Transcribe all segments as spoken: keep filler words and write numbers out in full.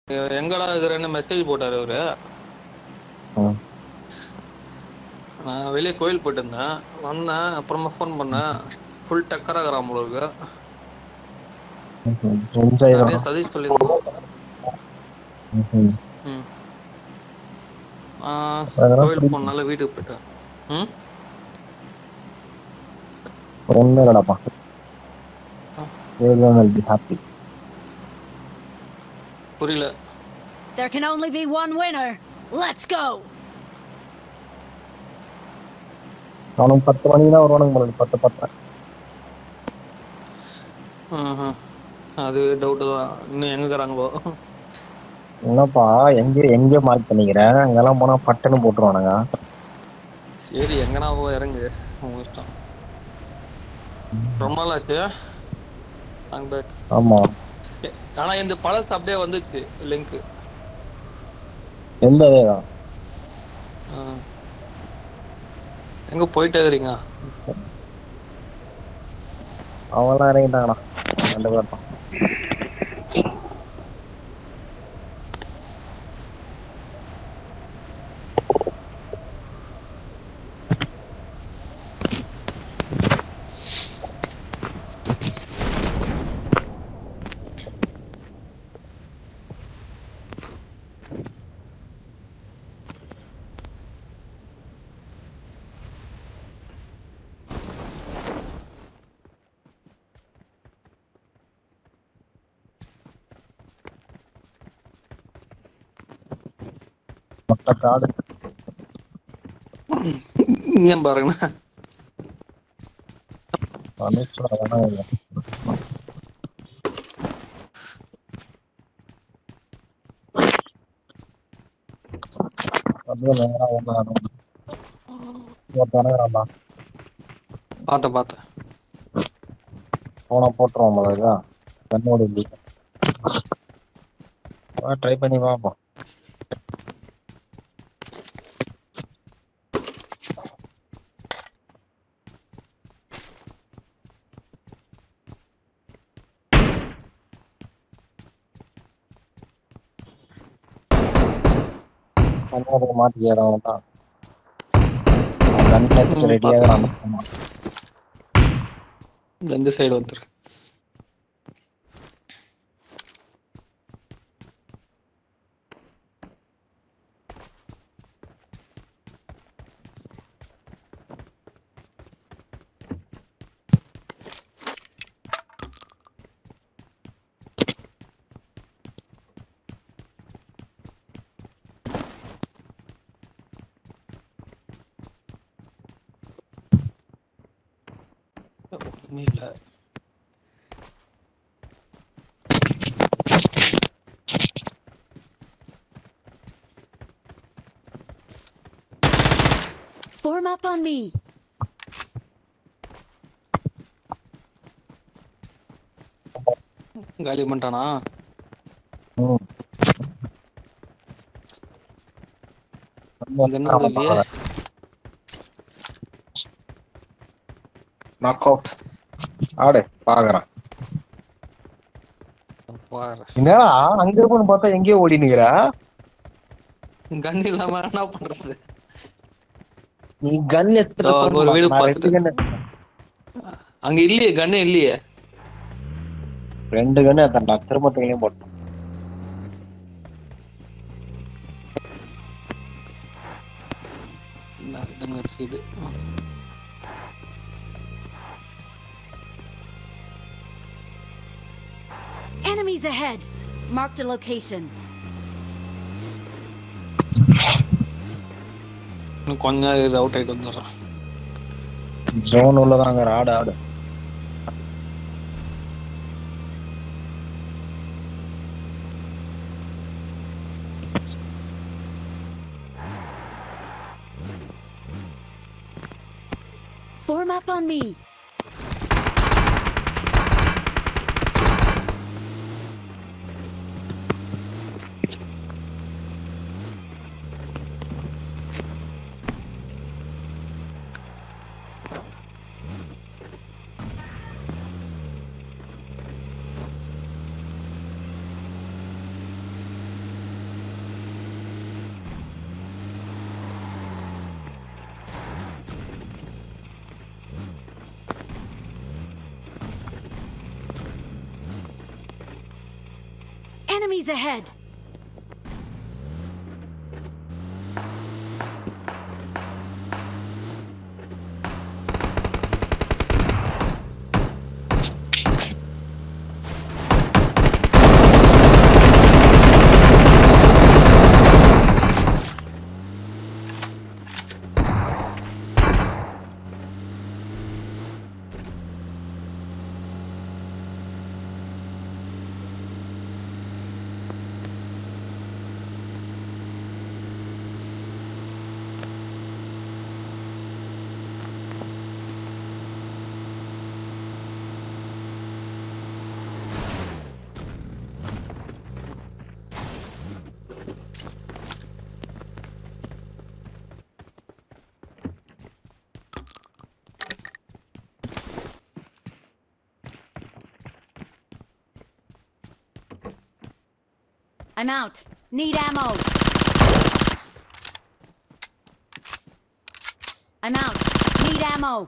எங்கடா இருக்கிறேன்னு மெசேஜ் போட்டாரு அவரு. ம். நான் வெளியே கோயில் போயிட்டு இருந்தேன், வந்தேன். அப்புறமா ஃபோன் பண்ணேன். ஃபுல் டக்கராகிறான் போல இருக்கு. ம்ஹ்ம். என்ஜாய் நிறைய தான். சதீஷ் சொல்லியிருந்தான். ம்ஹ்ம். ம் ஆஹ் அதெல்லாம் கோயில் புரியுது. போனால வீட்டுக்கு போயிட்டேன். ம் ஒண்ணும் இல்லடாப்பா. Everyone will be happy. புரியல. There can only be one winner. Let's go. அவனுக்கு பத்து மணிக்கு தான் வருவானுங்க போல இருக்கு. பத்து பத்து ம்ஹும். அது டவுட்டு தான். இன்னும் எங்க இருக்கிறாங்களோ. என்னப்பா எங்க எங்க மார்க் பண்ணிக்கிறேன், அங்கெல்லாம் போனா பட்டுன்னு போட்டுருவானுங்க. சரி, எங்கன்னா போ, இறங்கு, உங்க இஷ்டம். ரொம்ப நாள் ஆச்சு. அங்க பேக். ஆமா. ஆனா இந்த பழசு அப்படியே வந்துச்சு லிங்க். எந்த அதேதான் எங்க போயிட்டே இருக்கிறீங்க? அவங்களாம் இறங்கிட்டாங்கண்ணா, ரெண்டு பேர் தான். மொத்த காடு இங்க பாருங்கண்ணா. அனுப்பிச்சுட வேணாம் இல்லை. அப்படியே நேரா ஒண்ணு ஒருத்தவனேடா பார்த்தேன் பார்த்தேன். போனா போட்டுருவோம் போலதா. கண்ணோடு இல்லை. ட்ரை பண்ணி பார்ப்போம். கண்ணோடு மாட்டிக்கிறவன் தான் கண்ணு ம், ரெடியாக பார்த்தேன். அனுப்பணும். இந்த சைடு வந்துரு. ஒண்ணுமே இல்ல. Form up on me. காலி பண்ணிட்டானா? ம். கண்ணு இல்லையே. Knock out. ஆடு பாக்குறேன். பாரு, என்னடா அங்க இருக்குன்னு பார்த்தா எங்கேயோ ஓடி நிக்கிற. கன் இல்லாம என்ன பண்றது? நீ கன் இதோ அங்க ஒரு வீடு எடுத்துட்டு பார்த்துட்டு. ரெண்டு கன் அங்க இல்லையே, கண்ணே இல்லையே. ரெண்டு கன் எடுத்தா திரும்பத்தையும் போட்டோம். என்ன இதுங்க இது? Enemies ahead. Marked a location. இன்னும் கொஞ்ச நேரம் அவுட் ஆயிட்டு வந்துடுறான். ஜோன் உள்ளதாங்க. ஆடு ஆடு. Form up on me. Enemies ahead! I'm out. Need ammo. I'm out. Need ammo.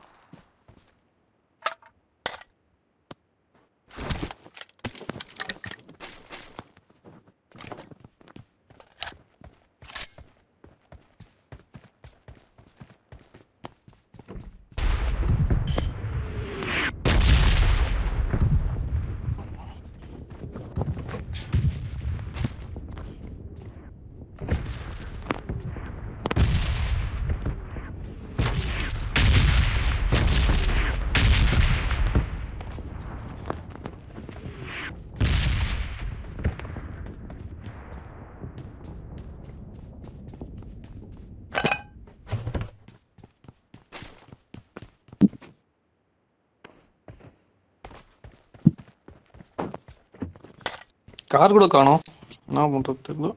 Car கூட காணோம். என்ன பண்றது தெரியல.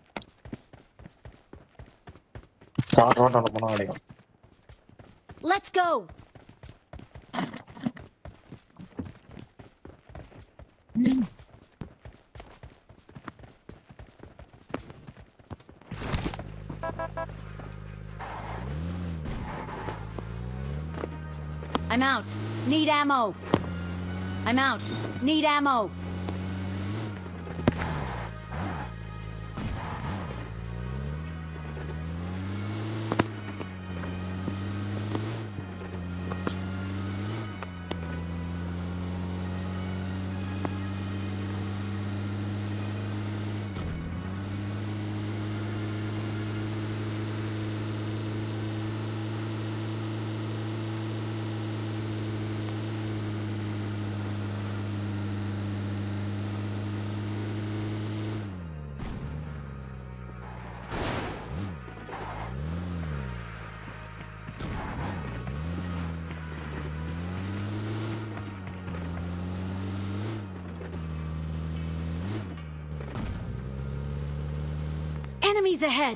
கார் ரோட்டோட போனா கிடைக்கும். Let's go. I'm out. Need ammo. I'm out. Need ammo. Enemies ahead!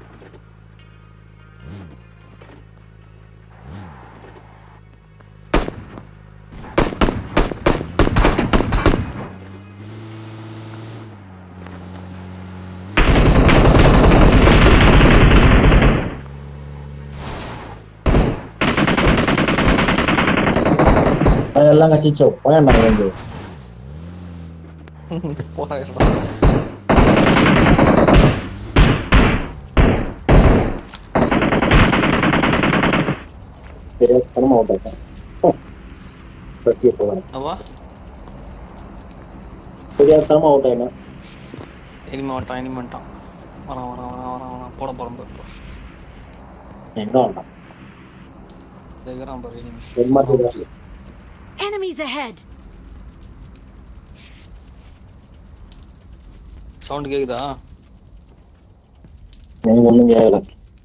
அதெல்லாம் கச்சிச்சோ போயா நான் வந்து போறாயிரலாம். சரியா தரமா விட்டாச்சேன் சத்திய போவேன் அவா சரியா தரமா விட்டேன் இனிமே வட்டான் இனிமே வந்துட்டான் வரான் வரான் வரான் வரான் வரான் போட போகிறோம் எங்க வந்தான் இருக்கிறான் பாரு இனிமே. ஒரு மாதிரி Enemies ahead! சவுண்ட் கேக்குதா? எனக்கு ஒண்ணும் கேட்கல.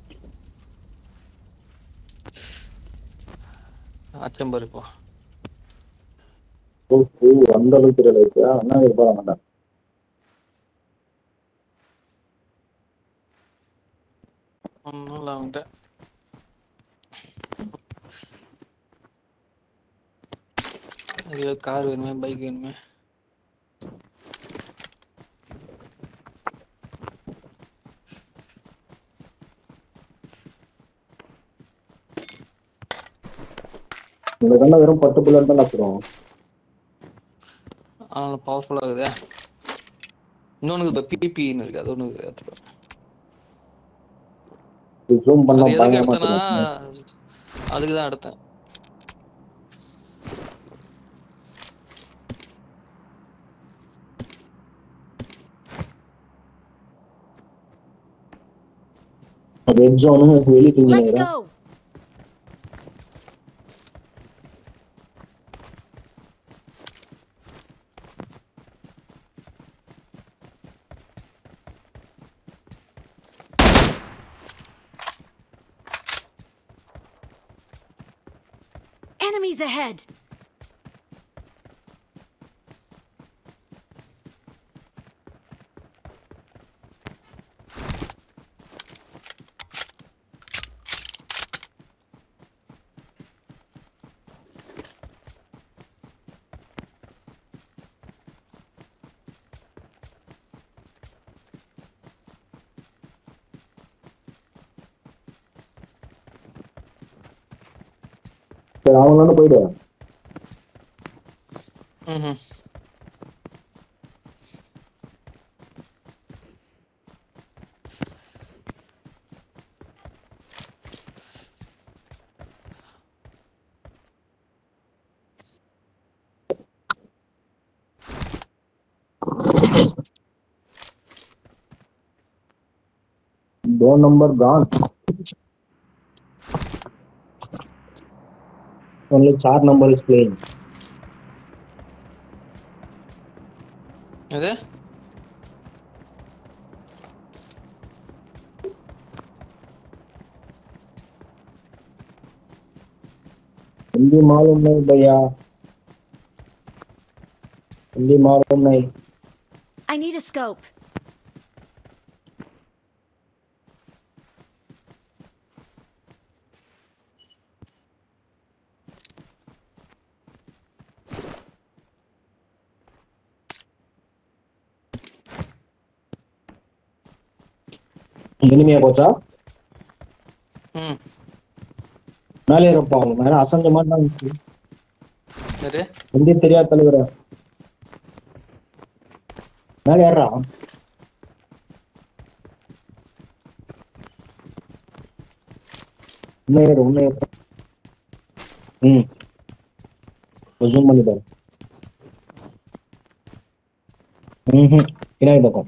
ஆச்சம் பாரு இப்போ. ஓ அந்த அளவுக்கு தெரியல இருக்கா என்ன இருப்பாங்க மாட்டான் ஒன்றும் இல்லை அவன்கிட்ட. ஐயோ கார் வேணுமே பைக் வேணுமே. இந்த கண்ண வெறும் பத்து புல்லட் தான் வச்சிரும் அதனால பவர்ஃபுல்லாக இருக்குதே. இன்னொன்னு பிபின்னு இருக்கு, அது ஒண்ணு எடுத்துக்கோ. ஜூம் பண்ணா அது எதுக்கு பயங்கரமா எடுத்தேன்னா தெரியும். அதுக்கு தான் எடுத்தேன். ரெட் ஜோனு வெளியே Let's தூங்கினேன். go. Enemies ahead. சரி அவங்களால போயிடு. ம் Door number gone. Only chart number is playing. அது हिंदी मालूम नहीं भैया, हिंदी मालूम नहीं. I need a scope. இனிமையா போச்சா? ம் மேலே இருப்பா, அவங்க மேல அசஞ்ச மாதிரி தான் இருந்துச்சு. சரி ஹிந்தி தெரியாத தலைவர மேலே ஏறா. உண்மை ஏறு உண்மை ஏறு. ம் ஜூம் பண்ணி பாரு. ம் பின்னாடி பக்கம்.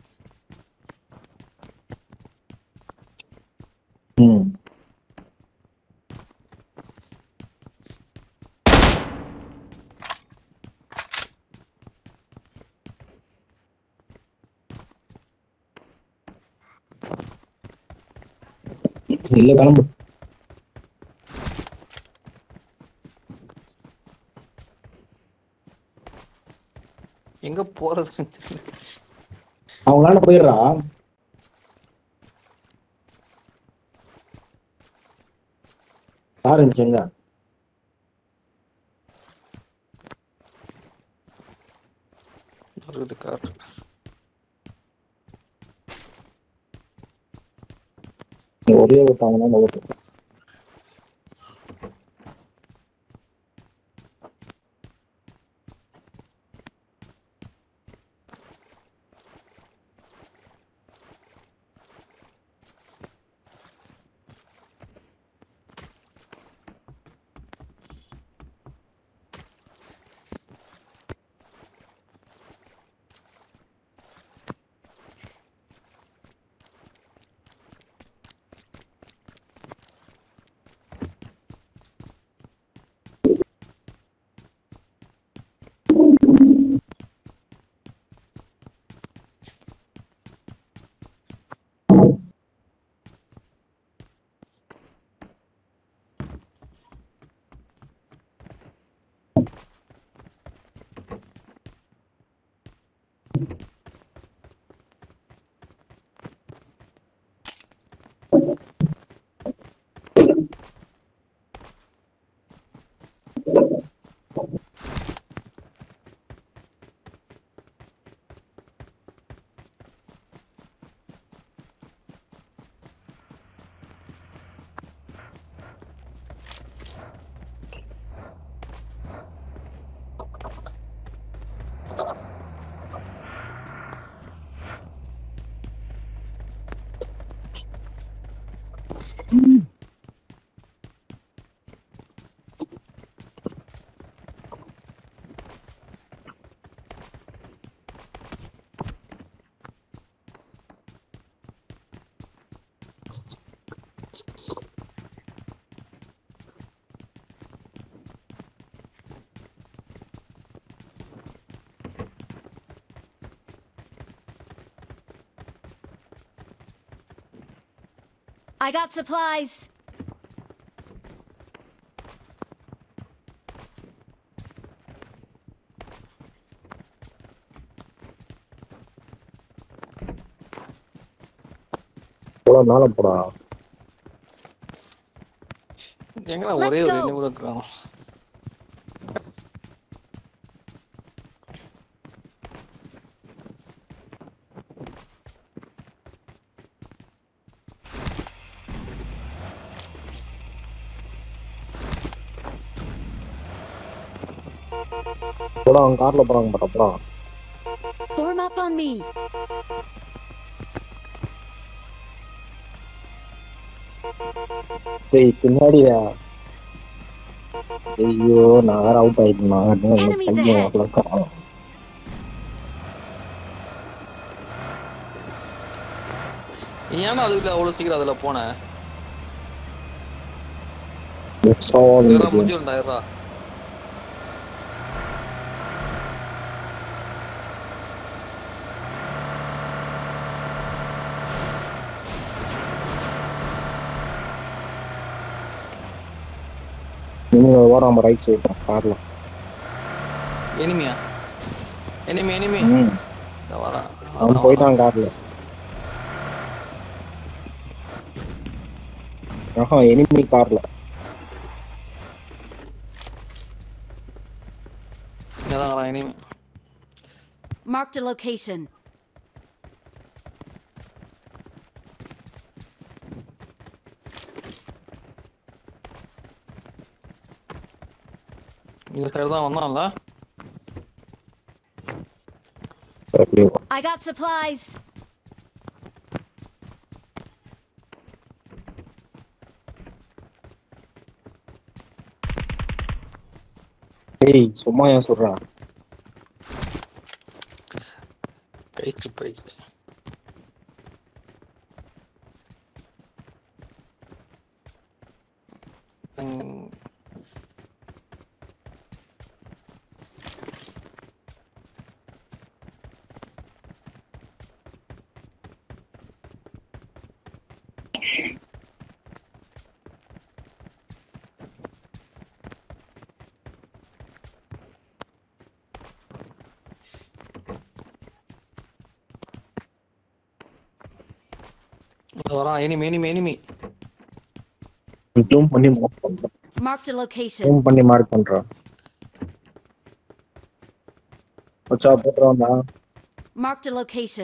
ம் இல்ல கிளம்பு. எங்க போறது தெரியல. அவங்களால போயிடுறா. யாரு இருந்துச்சுங்க? வருது கார். ஒரே விட்டாங்கன்னா ஓட்டு. I got supplies. போடா மேல போடா. எங்கடா Let's ஒரே ஒரு go. எண்ணி கூட இருக்கான். போடா அவன் கார்ல போறாங்க பாட்டா போடா. Form up on me. டேய் பின்னாடியா. ஐயோ நான் வேற அவுட் ஆயிட்டேன். Enemies ahead. ஏன்னா அதுக்கு அவ்வளவு சீக்கிரம் அதுல போனேன். முடிஞ்சிருந்தா இருடா. நீங்க ஓடாம ரைட் சைடு கார்ல. எனிமியா? Enemy enemy. ம். இதோ வரேன். அவன் போயிட்டான் கார்ல. ஆஹா எனிமி கார்ல. இங்கதான் வரேன் எனிமி. Marked a location. இந்த சைடு தான் வந்தான்ல. I got supplies. டேய் சும்மா ஏன் சொல்றா? பேச்சு பேச்சு. வரான் எனிமி எனிமி எனிமி. ஜூம் பண்ணி மார்க் பண்றேன். Marked a location. ஜூம் பண்ணி மார்க் பண்றேன். வச்சா போட்றோம்டா. Marked a location.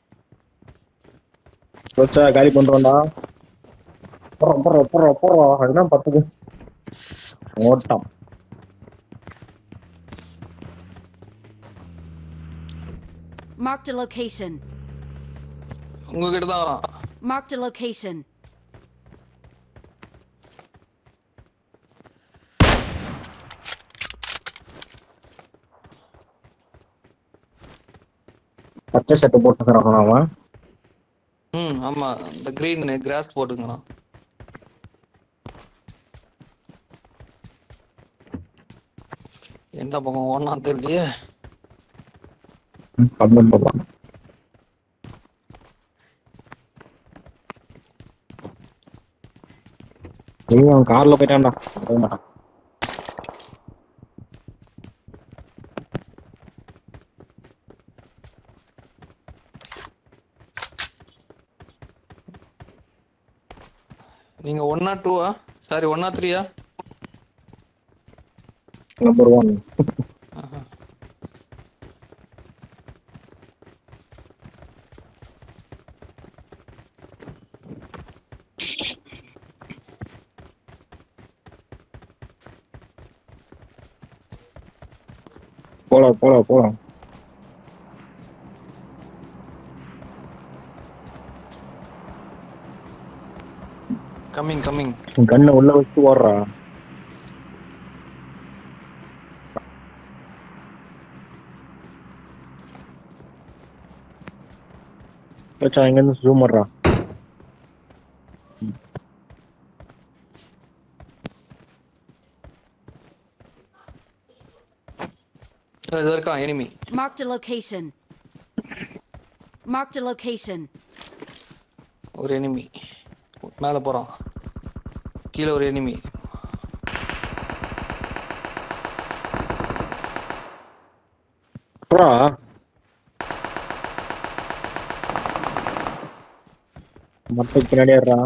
வச்சா காலி பண்றோம்டா. போறோம் போறோம் போறோம் போறோம். அதுதான் பத்துக்கு ஓட்டம். Marked a location. உங்ககிட்ட தான் வரான். Marked a location. பச்சை சட்டை போட்டுக்கிறான் அவன். ம் ஆமா இந்த கிரீன் கிராஸ் போட்டுங்கறான். எந்த பக்கம் ஓடுனான்னு தெரியலையே. கம்மன் போவான். நீ அவன் கார்ல போயிட்டான்டா. போக மாட்டான். நீங்க ஒன்னா டூவா? சாரி ஒன்னா த்ரீயா? Number one. போலாம் போலாம் போலாம். Coming coming. கண்ணை உள்ள வச்சு ஓடுறா. வச்சா இங்க இருந்து ஜூம் பண்றா. இது இருக்கான் enemy. Marked a location. Marked a location. ஒரு எனிமி. மேல போறான். கீழே ஒரு எனிமி. போடா. மத்த பின்னாடி ஏறா.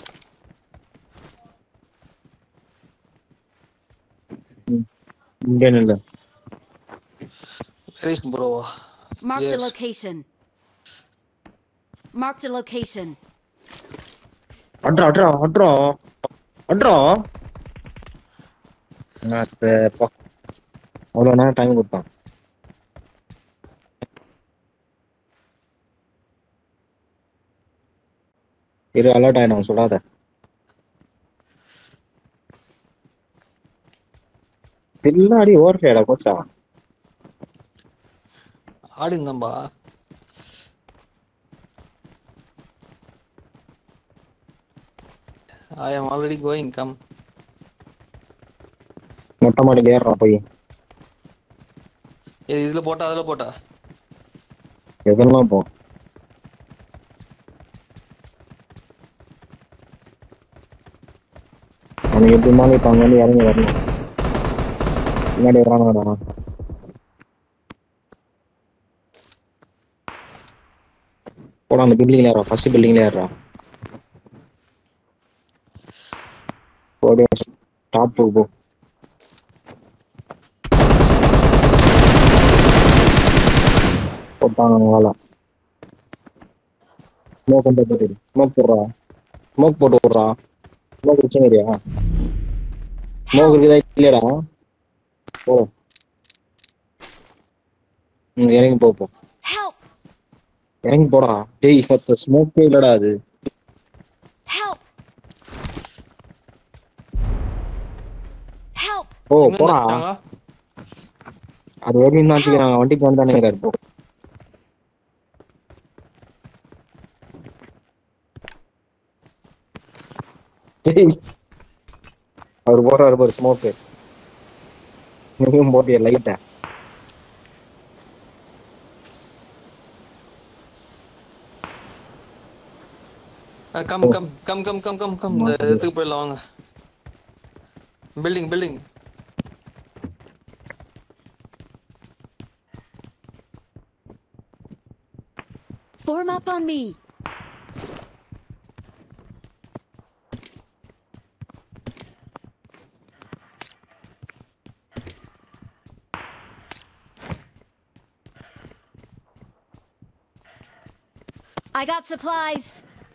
இங்க இல்ல. Where is bro? Marked a Yes. location. Marked a location. அட்ரா அட்ரா அட்ரா அட்ரா. மத்த அவ்வளோ நேரம் டைம் கொடுத்தான். இரு அலர்ட் ஆயிடும் சொல்லாத. பின்னாடி ஓடுறியாடா கோச்சா. ஆடி இருந்தம்பா. I am already going. Come. மொட்டை மாடியில் ஏறுறான் போய். இது இதுல போட்டா அதுல போட்டா. எதெல்லாம் போ. அவனுக்கு எப்படி இருந்தாலும் இப்போ அங்கே வந்து இறங்கி வரணும். பின்னாடி வரானுடா. போடா அந்த பில்டிங்ல ஏறா. ஃபர்ஸ்ட் பில்டிங்ல ஏறா. போடு டாப் போ. போட்டாங்க வாழ. ஸ்மோக் கொண்டு போட்டு ஸ்மோக் போடுறா. ஸ்மோக் போட்டு விட்றா. ஸ்மோக் வச்சுங்கிறியா? ஸ்மோக் இருக்குதா இல்லையடா? ஓ ம் இறங்கி போ போ. Help! இறங்கி போடா. டேய் ஃபர்ஸ்ட் ஸ்மோக்கே இல்லடா அது. Help! Help! ஓ எங்க போடா. வந்துட்டாங்க? அது வரையும் தான் வச்சுக்கிறாங்க. வண்டிக்கு வந்தானே இருக்காரு போ. அவர் போடுறாரு பாரு ஸ்மோக்கு. நீயும் போட்டிய லைட்டா. Come come come come come come come இந்த இடத்துக்கு போயிடலாம் வாங்க. Building building. Form up on me. I got supplies.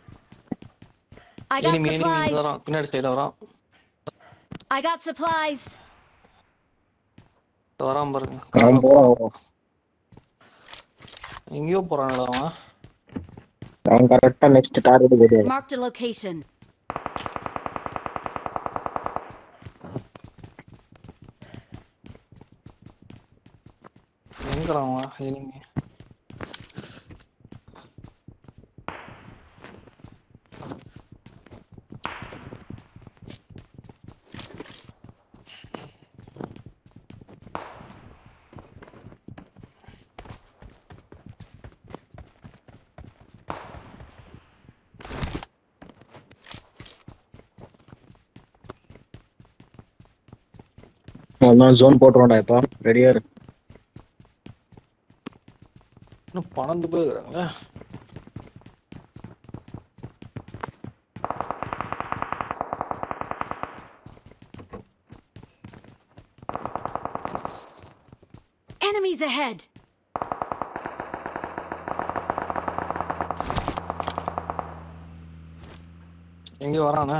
I got enemy enemy supplies. வரான். பின்னாடி சைடு வரான். I got supplies. வரான் பாருங்க. அவன் போறான். எங்கேயோ போறானடா அவன். அவன் கரெக்டா நெக்ஸ்ட் டார்கெட் போயிடுவாரு. Marked a location. எங்கடா அவன் எனிமி? அவன் ஜோன் போட்டுருவான்டா இப்போ. ரெடியா இரு. இன்னும் பன்னெண்டு பேர் இருக்கிறாங்க. Enemies ahead. எங்க வரானே?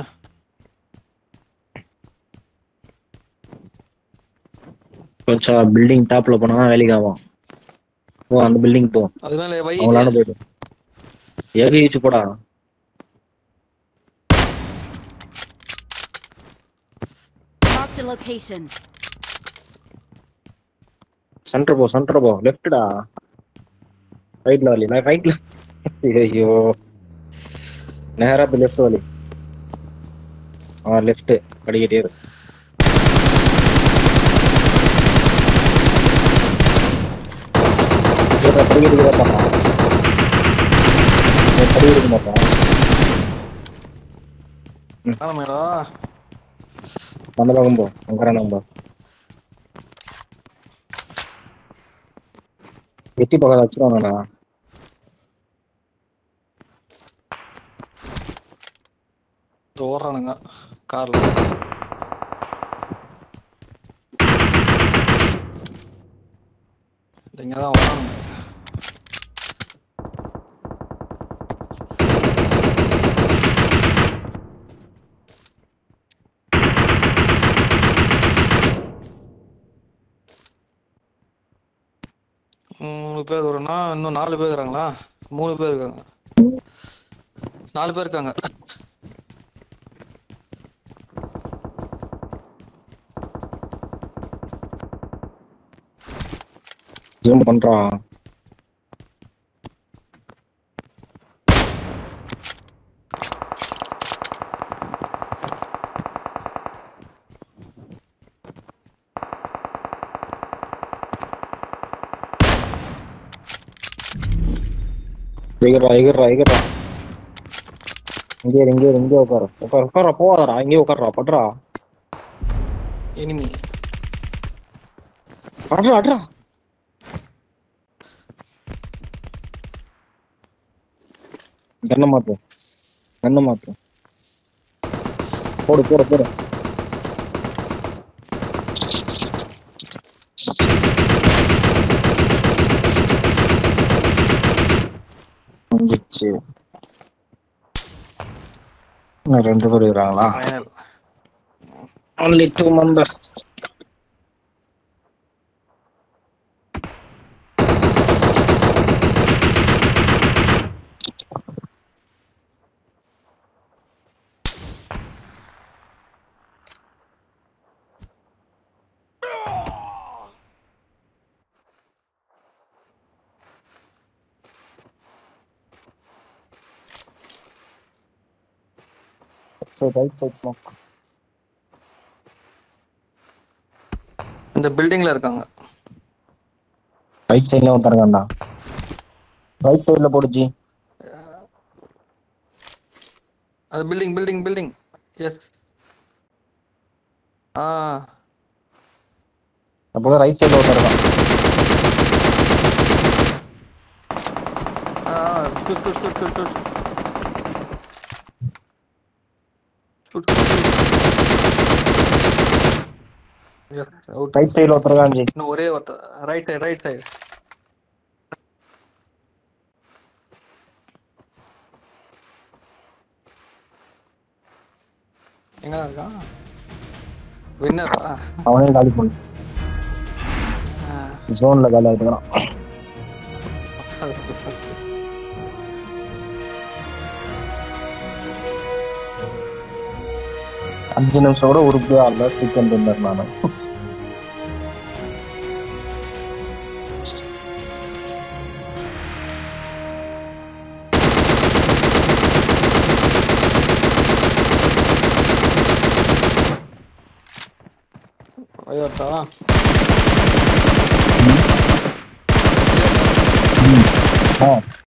கொஞ்சம் பில்டிங் டாப்ல போனா வேலைக்கு ஆகும். ஓ அந்த பில்டிங் போ. அது மேல வை. அவங்களால போயிடு. ஏறி வச்சு போடா. Marked a location. சென்டர் போ சென்டர் போ. லெஃப்ட்டா. ரைட்ல வரல. நான் ரைட்ல. ஐயோ. நேரா போய் லெஃப்ட் வரல. ஆ லெஃப்ட் படிக்கிட்டே இரு. இத படிக்கிட்டு வரப்பா. இத படிக்கிட்டு வரப்பா. மேடா அந்த பக்கம் போ அங்கற நம்ப வெட்டி பக்கம் வச்சிருவாங்கடா. ஓடுறானுங்க கார்ல. இங்கதான் வரானுங்க. மூணு பேர் வரும்னா இன்னும் நாலு பேர் இருக்காங்களா? மூணு பேர் இருக்காங்க. நாலு பேர் இருக்காங்க. ஜூம் பண்றா. எகிறா எகிறா எகிறா. இங்கே இங்கே இங்கே உட்கார உட்கார உட்கார போவாதடா. இங்கே உட்கார்றா பட்றா. எனிமி அட்ரா அட்ரா. கண்ண மாத்து கண்ண மாத்து. போடு போடு போடு. வந்துச்சு. இன்னும் ரெண்டு பேர் இருக்காங்களா? Final. only two members. So right side smoke. இந்த பில்டிங்ல இருக்காங்க. ரைட் சைடுல வந்துருங்கண்ணா. ரைட் சைடுல போடுஜி. அது பில்டிங் பில்டிங் பில்டிங். எஸ். ஆ அப்போ ரைட் சைடுல வந்துருங்க. ஆ shoot shoot shoot shoot shoot. Shoot shoot. Yes out. Right சைடுல வந்துருங்க ஜி. இன்னும் ஒரே ஒருத்த ரைட் சைடு ரைட் சைடு. எங்க இருக்கான்? வின்னரா? அவனே காலி பண்ணு. ஜோன்ல காலி ஆயிட்டான். அஞ்சு நிமிஷம் கூட உருப்படியா இல்ல சிக்கன் டின்னர் நானு. ஐயோட்டா. ஆ